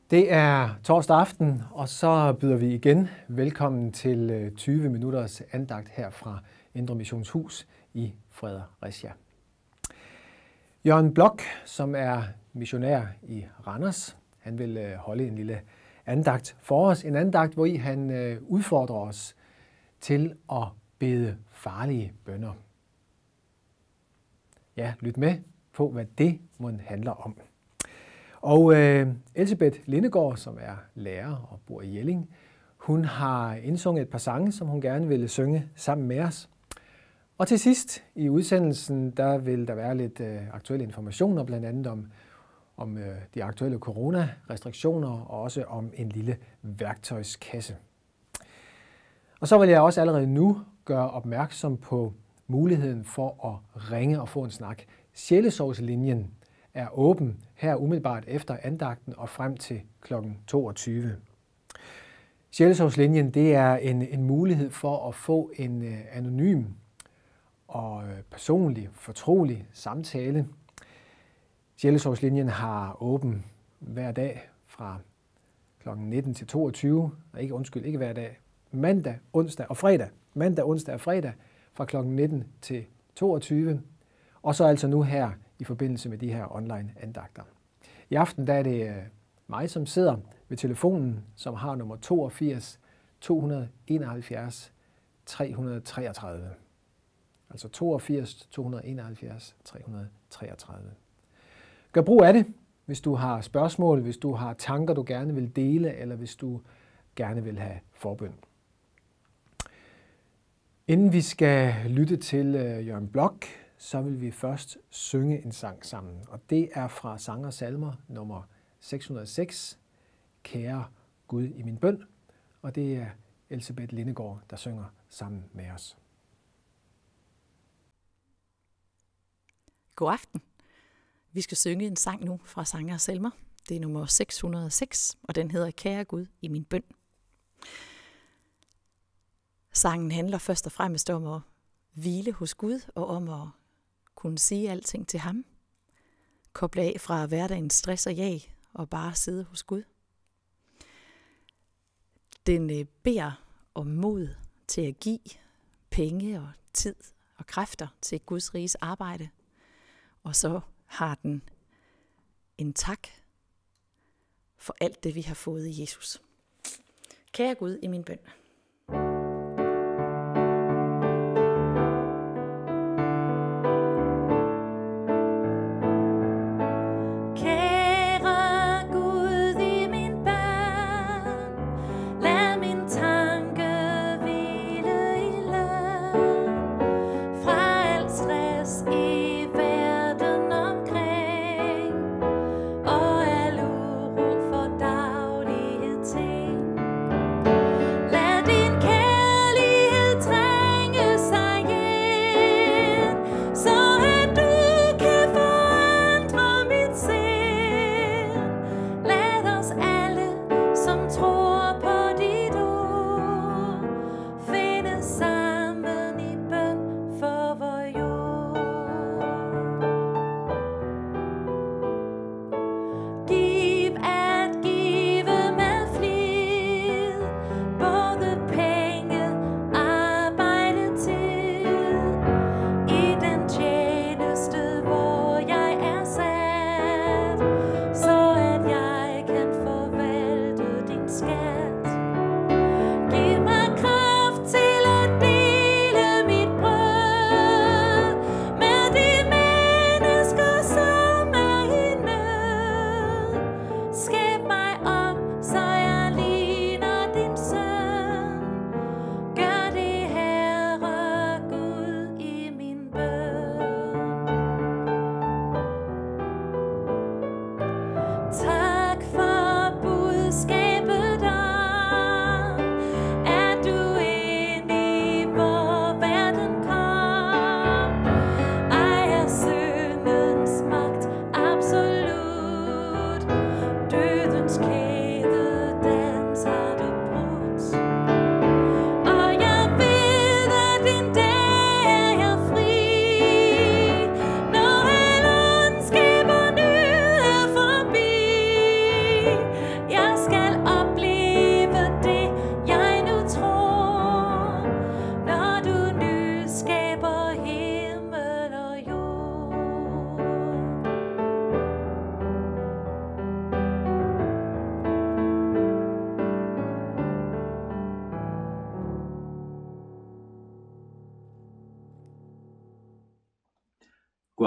Det er torsdag aften, og så byder vi igen velkommen til 20 minutters andagt her fra Indre Missionshus i Fredericia. Jørgen Blok, som er missionær i Randers, han vil holde en lille andagt for os. En andagt, hvor han udfordrer os til at bede farlige bønner. Ja, lyt med på, hvad det må handler om. Og Elsebeth Lindegaard, som er lærer og bor i Jelling, hun har indsunget et par sange, som hun gerne ville synge sammen med os. Og til sidst i udsendelsen, der vil der være lidt aktuelle informationer, blandt andet om de aktuelle coronarestriktioner og også om en lille værktøjskasse. Og så vil jeg også allerede nu gøre opmærksom på muligheden for at ringe og få en snak. Sjælesorgslinjen er åben her umiddelbart efter andagten og frem til kl. 22. Sjælesorgslinjen, det er en mulighed for at få en anonym og personlig, fortrolig samtale. Sjælesorgslinjen har åben hver dag fra kl. 19 til 22. Ikke hver dag. Mandag, onsdag og fredag. Mandag, onsdag og fredag fra kl. 19 til 22. Og så altså nu her i forbindelse med de her online andagter. I aften der er det mig, som sidder ved telefonen, som har nummer 82 271 333. Altså 82 271 333. Gør brug af det, hvis du har spørgsmål, hvis du har tanker, du gerne vil dele, eller hvis du gerne vil have forbøn. Inden vi skal lytte til Jørgen Blok, så vil vi først synge en sang sammen. Og det er fra Sang og Salmer nummer 606, Kære Gud i min bøn. Og det er Elsebeth Lindegaard, der synger sammen med os. God aften. Vi skal synge en sang nu fra Sang og Salmer. Det er nummer 606, og den hedder Kære Gud i min bøn. Sangen handler først og fremmest om at hvile hos Gud og om at kunne sige alting til ham. Koble af fra hverdagens stress og jag og bare sidde hos Gud. Den beder om mod til at give penge og tid og kræfter til Guds riges arbejde. Og så har den en tak for alt det, vi har fået i Jesus. Kære Gud i min bøn. Lad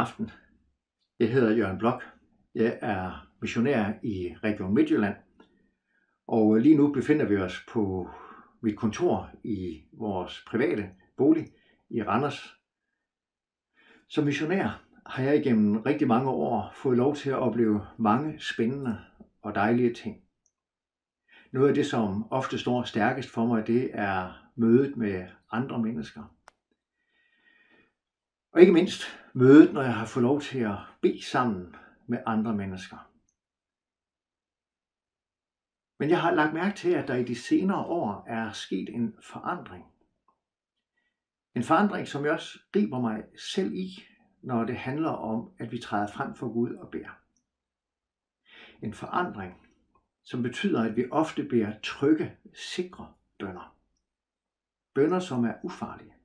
aften. Jeg hedder Jørgen Blok. Jeg er missionær i Region Midtjylland. Og lige nu befinder vi os på mit kontor i vores private bolig i Randers. Som missionær har jeg igennem rigtig mange år fået lov til at opleve mange spændende og dejlige ting. Noget af det, som ofte står stærkest for mig, det er mødet med andre mennesker. Og ikke mindst mødet, når jeg har fået lov til at bede sammen med andre mennesker. Men jeg har lagt mærke til, at der i de senere år er sket en forandring. En forandring, som jeg også griber mig selv i, når det handler om, at vi træder frem for Gud og beder. En forandring, som betyder, at vi ofte beder trygge, sikre bønner. Bønner, som er ufarlige.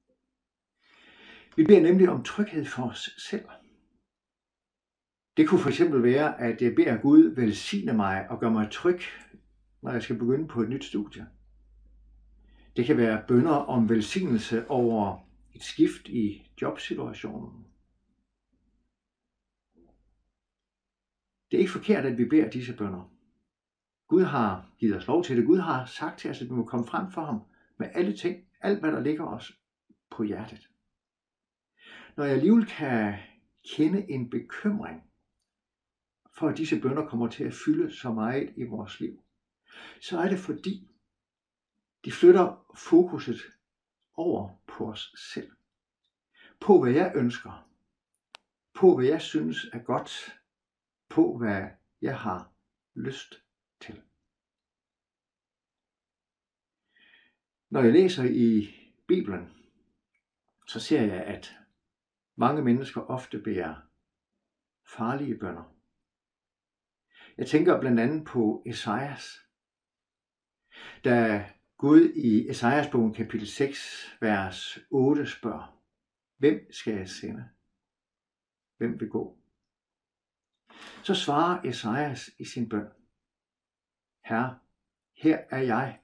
Vi beder nemlig om tryghed for os selv. Det kunne for eksempel være, at jeg beder Gud velsigne mig og gøre mig tryg, når jeg skal begynde på et nyt studie. Det kan være bønner om velsignelse over et skift i jobsituationen. Det er ikke forkert, at vi beder disse bønner. Gud har givet os lov til det. Gud har sagt til os, at vi må komme frem for ham med alle ting, alt hvad der ligger os på hjertet. Når jeg alligevel kan kende en bekymring for, at disse bønner kommer til at fylde så meget i vores liv, så er det fordi, de flytter fokuset over på os selv. På hvad jeg ønsker. På hvad jeg synes er godt. På hvad jeg har lyst til. Når jeg læser i Bibelen, så ser jeg, at mange mennesker ofte beder farlige bønner. Jeg tænker blandt andet på Esajas. Da Gud i Esajas bogen kapitel 6, vers 8 spørger, hvem skal jeg sende? Hvem vil gå? Så svarer Esajas i sin bøn, Herre, her er jeg.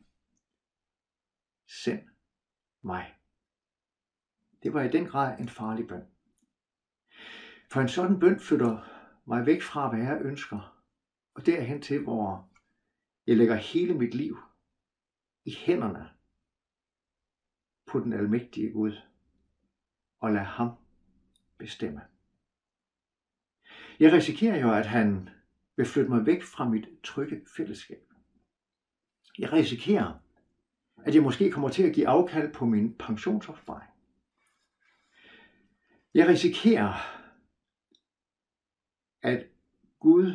Send mig. Det var i den grad en farlig bøn. For en sådan bøn flytter mig væk fra, hvad jeg ønsker, og derhen til, hvor jeg lægger hele mit liv i hænderne på den almægtige Gud, og lader ham bestemme. Jeg risikerer jo, at han vil flytte mig væk fra mit trygge fællesskab. Jeg risikerer, at jeg måske kommer til at give afkald på min pensionsopsparing. Jeg risikerer, at Gud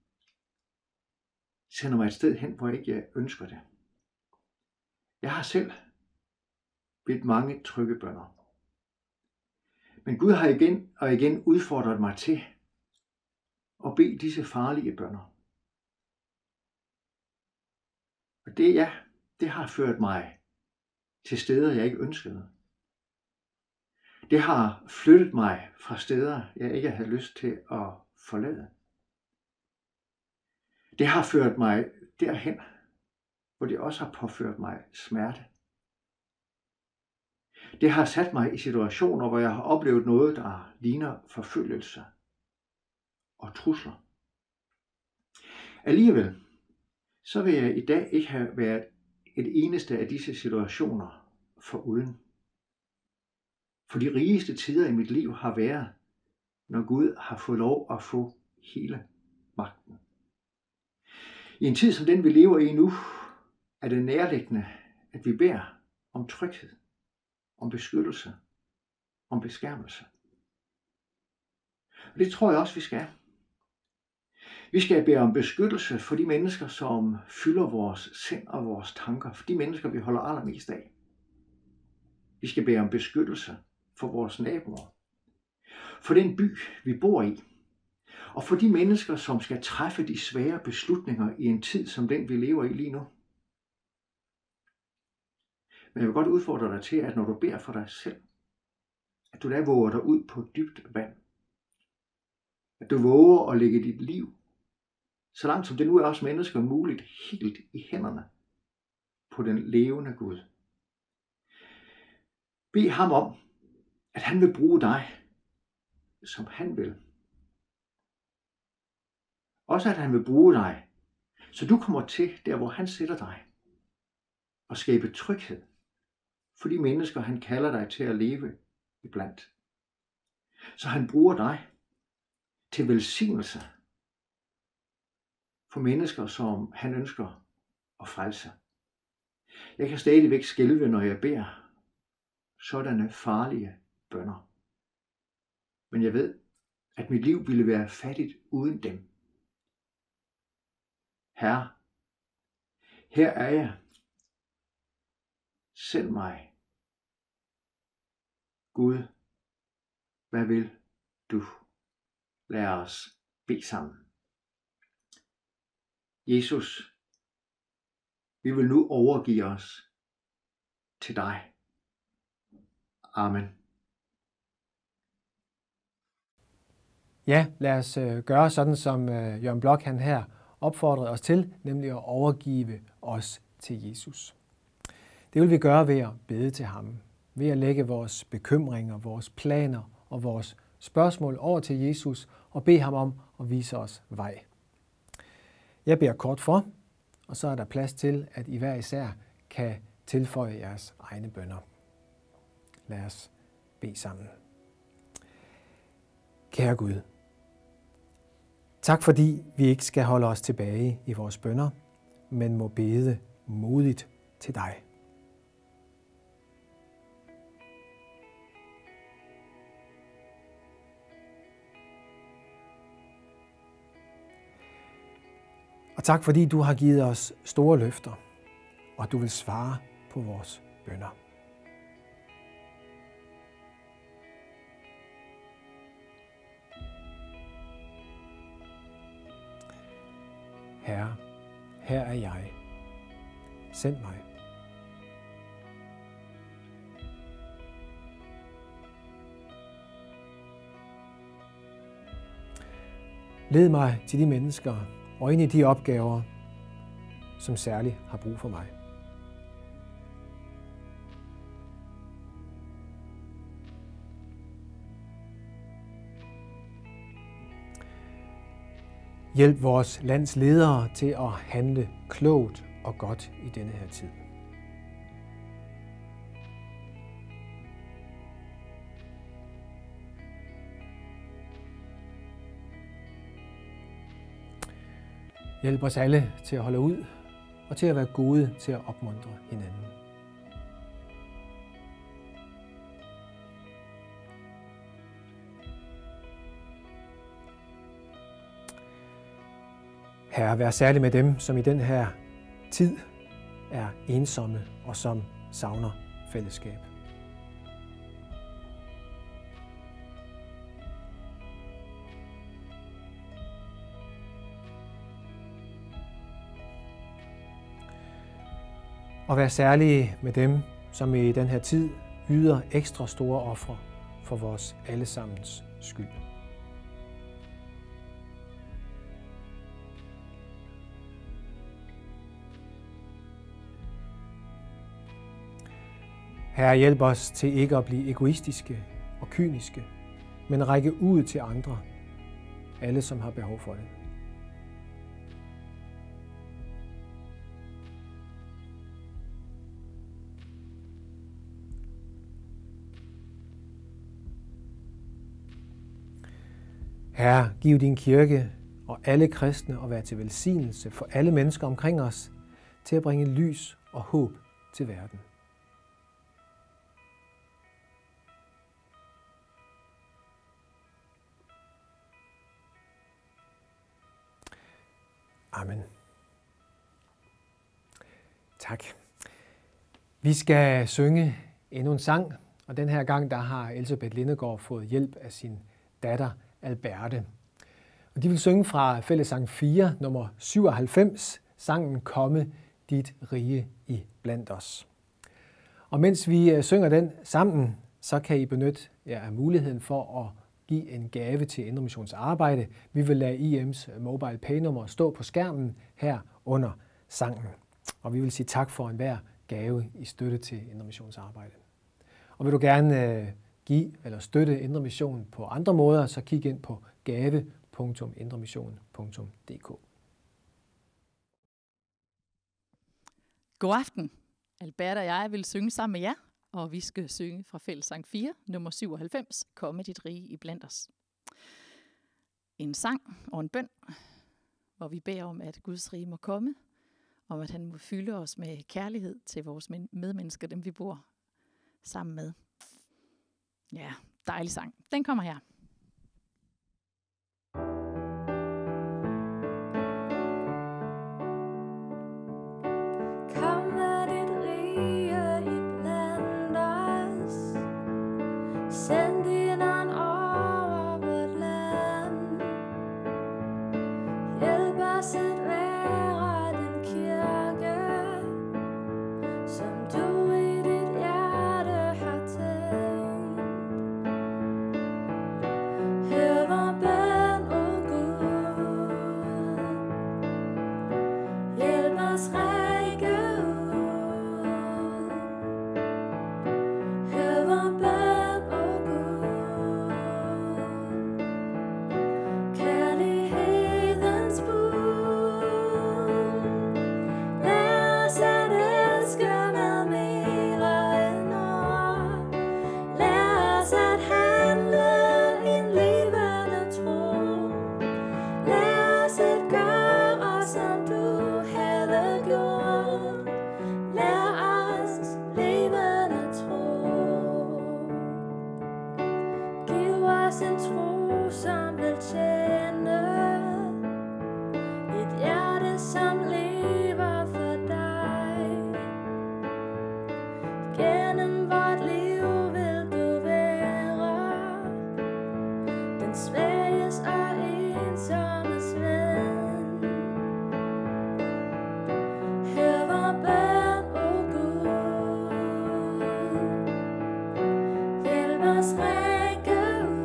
sender mig et sted hen, hvor jeg ikke ønsker det. Jeg har selv bedt mange trygge bønner. Men Gud har igen og igen udfordret mig til at bede disse farlige bønner. Og det har ført mig til steder, jeg ikke ønskede. Det har flyttet mig fra steder, jeg ikke havde lyst til at forlade. Det har ført mig derhen, hvor det også har påført mig smerte. Det har sat mig i situationer, hvor jeg har oplevet noget, der ligner forfølgelse og trusler. Alligevel, så vil jeg i dag ikke have været et eneste af disse situationer foruden. For de rigeste tider i mit liv har været, når Gud har fået lov at få hele magten. I en tid som den, vi lever i nu, er det nærliggende, at vi beder om tryghed, om beskyttelse, om beskærmelse. Og det tror jeg også, vi skal. Vi skal bede om beskyttelse for de mennesker, som fylder vores sind og vores tanker, for de mennesker, vi holder allermest af. Vi skal bede om beskyttelse for vores naboer, for den by, vi bor i, og for de mennesker, som skal træffe de svære beslutninger i en tid som den, vi lever i lige nu. Men jeg vil godt udfordre dig til, at når du beder for dig selv, at du da våger dig ud på dybt vand. At du våger at lægge dit liv, så langt som det nu er os mennesker muligt, helt i hænderne på den levende Gud. Bed ham om, at han vil bruge dig som han vil. Også at han vil bruge dig, så du kommer til der, hvor han sætter dig, og skabe tryghed for de mennesker, han kalder dig til at leve iblandt. Så han bruger dig til velsignelse for mennesker, som han ønsker at frelse. Jeg kan stadigvæk skælve, når jeg beder sådanne farlige bønner. Men jeg ved, at mit liv ville være fattigt uden dem. Herre, her er jeg. Send mig. Gud, hvad vil du? Lad os bede sammen. Jesus, vi vil nu overgive os til dig. Amen. Ja, lad os gøre sådan, som Jørgen Bloch han her opfordrede os til, nemlig at overgive os til Jesus. Det vil vi gøre ved at bede til ham, ved at lægge vores bekymringer, vores planer og vores spørgsmål over til Jesus og bede ham om at vise os vej. Jeg beder kort for, og så er der plads til, at I hver især kan tilføje jeres egne bønner. Lad os bede sammen. Kære Gud, tak fordi vi ikke skal holde os tilbage i vores bønner, men må bede modigt til dig. Og tak fordi du har givet os store løfter, og du vil svare på vores bønner. Herre, her er jeg. Send mig. Led mig til de mennesker og ind i de opgaver, som særligt har brug for mig. Hjælp vores lands ledere til at handle klogt og godt i denne her tid. Hjælp os alle til at holde ud og til at være gode til at opmuntre hinanden. Herre, vær særlig med dem, som i den her tid er ensomme og som savner fællesskab. Og vær særlige med dem, som i den her tid yder ekstra store ofre for vores allesammens skyld. Herre, hjælp os til ikke at blive egoistiske og kyniske, men række ud til andre, alle som har behov for det. Herre, giv din kirke og alle kristne at være til velsignelse for alle mennesker omkring os, til at bringe lys og håb til verden. Amen. Tak. Vi skal synge endnu en sang, og den her gang der har Elsebeth Lindegaard fået hjælp af sin datter Alberte. Og de vil synge fra fællessang 4, nummer 97, sangen Komme dit rige i blandt os. Og mens vi synger den sammen, så kan I benytte jer af muligheden for at give en gave til Indre Missions arbejde. Vi vil lade IM's mobile pay-nummer stå på skærmen her under sangen. Og vi vil sige tak for enhver gave i støtte til Indre Missions arbejde. Og vil du gerne give eller støtte Indre Mission på andre måder, så kig ind på gave.indremission.dk. God aften. Albert og jeg vil synge sammen med jer, og vi skal synge fra fællessang 4, nummer 97, Komme dit rige i blandt os. En sang og en bøn, hvor vi beder om, at Guds rige må komme, om at han må fylde os med kærlighed til vores medmennesker, dem vi bor sammen med. Ja, dejlig sang. Den kommer her. Send din ånd over vort land. Hjælp os at være den kirke, som du i dit hjerte har tænkt. Hør vor bøn, o Gud. Hjælp os række ud. Hør vor bøn. En tro, som vil tjene, et hjerte, som lever for dig. Gennem vort liv vil du være den svages og ensommes ven. Hør vor bøn, o Gud. Hjælp os række.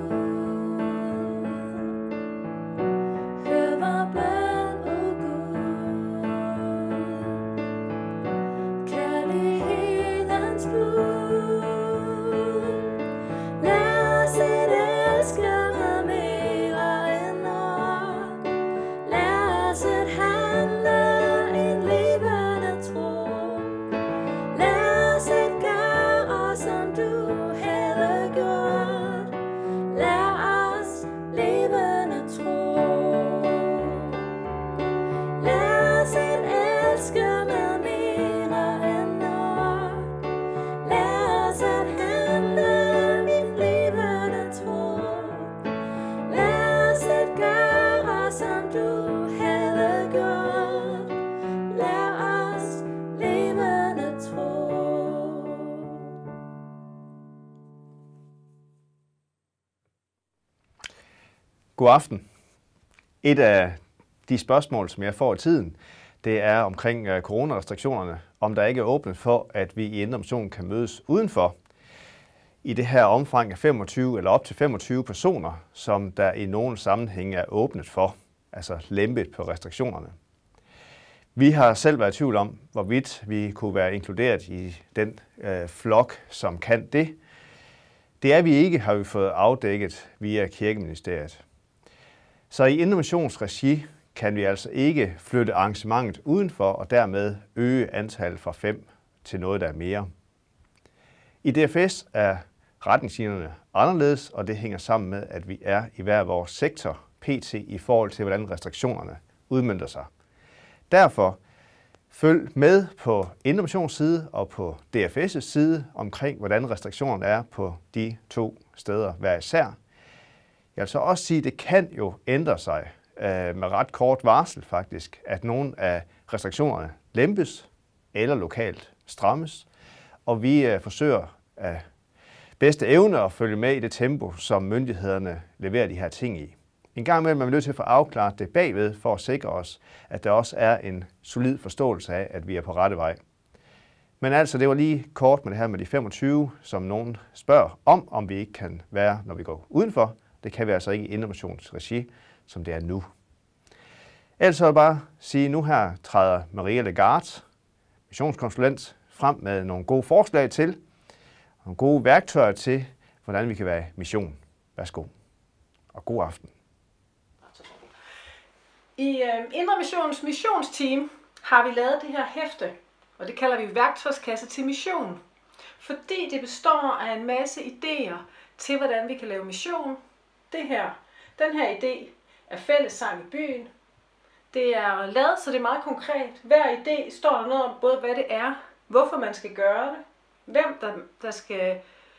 God aften. Et af de spørgsmål, som jeg får i tiden, det er omkring coronarestriktionerne, om der ikke er åbent for, at vi i Indre Mission kan mødes udenfor i det her omfang af 25 eller op til 25 personer, som der i nogle sammenhænge er åbnet for, altså lempet på restriktionerne. Vi har selv været i tvivl om, hvorvidt vi kunne være inkluderet i den flok, som kan det. Det er vi ikke, har vi fået afdækket via Kirkeministeriet. Så i Indre Missions regi kan vi altså ikke flytte arrangementet udenfor og dermed øge antallet fra 5 til noget, der er mere. I DFS er retningslinjerne anderledes, og det hænger sammen med, at vi er i hver vores sektor pt. I forhold til, hvordan restriktionerne udmønter sig. Derfor følg med på Indre Missions side og på DFS' side omkring, hvordan restriktionerne er på de 2 steder hver især. Jeg vil så også sige, at det kan jo ændre sig med ret kort varsel faktisk, at nogle af restriktionerne lempes eller lokalt strammes, og vi forsøger af bedste evne at følge med i det tempo, som myndighederne leverer de her ting i. En gang imellem er vi nødt til at få afklaret det bagved, for at sikre os, at der også er en solid forståelse af, at vi er på rette vej. Men altså, det var lige kort med det her med de 25, som nogen spørger om vi ikke kan være, når vi går udenfor. Det kan vi altså ikke i Indre Missions regi, som det er nu. Ellers vil jeg bare sige, at nu her træder Maria Legarde, missionskonsulent, frem med nogle gode forslag til, nogle gode værktøjer til, hvordan vi kan være i mission. Værsgo. Og god aften. I Indre Missions missionsteam har vi lavet det her hæfte, og det kalder vi værktøjskasse til mission. Fordi det består af en masse idéer til, hvordan vi kan lave mission. Den her idé er fællessang i byen. Det er lavet, så det er meget konkret. Hver idé står der noget om, både hvad det er, hvorfor man skal gøre det, hvem der skal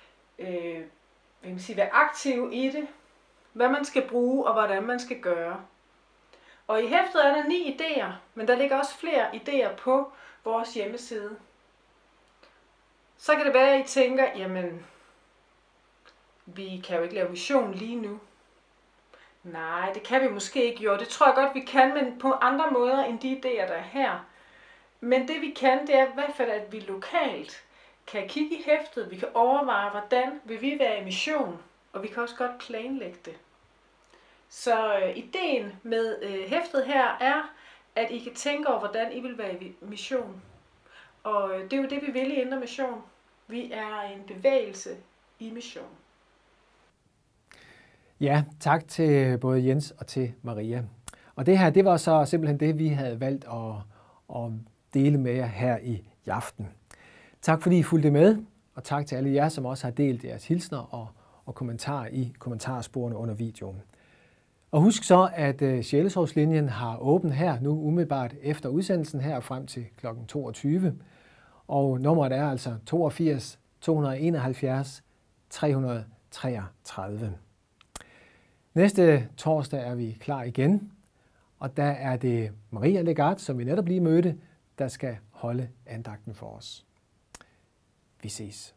være aktiv i det, hvad man skal bruge og hvordan man skal gøre. Og i hæftet er der 9 idéer, men der ligger også flere idéer på vores hjemmeside. Så kan det være, at I tænker, jamen, vi kan jo ikke lave mission lige nu. Nej, det kan vi måske ikke. Jo, det tror jeg godt, vi kan, men på andre måder end de idéer, der er her. Men det vi kan, det er i hvert fald, at vi lokalt kan kigge i hæftet. Vi kan overveje, hvordan vil vi være i mission, og vi kan også godt planlægge det. Så ideen med hæftet her er, at I kan tænke over, hvordan I vil være i mission. Og det er jo det, vi vil i Indre Mission. Vi er en bevægelse i mission. Ja, tak til både Jens og til Maria. Og det her, det var så simpelthen det, vi havde valgt at dele med jer her i aften. Tak fordi I fulgte med, og tak til alle jer, som også har delt jeres hilsner og kommentarer i kommentarsporene under videoen. Og husk så, at Sjælesorgslinjen har åbent her nu umiddelbart efter udsendelsen her frem til kl. 22. Og nummeret er altså 82 271 333. Næste torsdag er vi klar igen, og der er det Maria Legarth, som vi netop lige mødte, der skal holde andagten for os. Vi ses.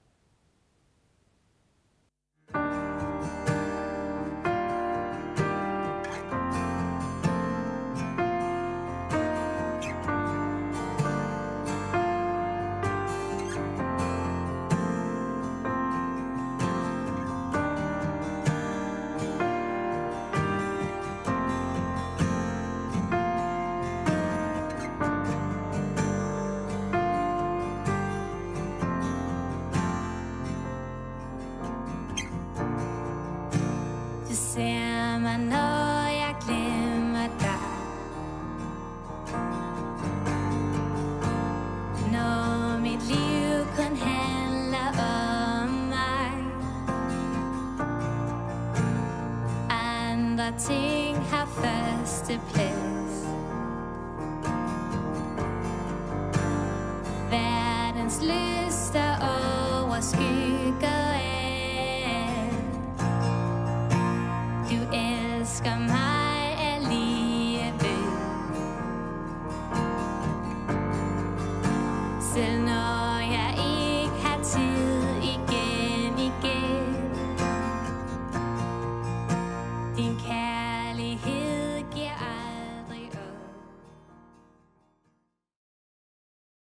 Ser mig, når jeg glemmer dig. Når mit liv kun handler om mig. Andre ting har første plads. Verdens lyster overskygger elsker mig alligevel. Selv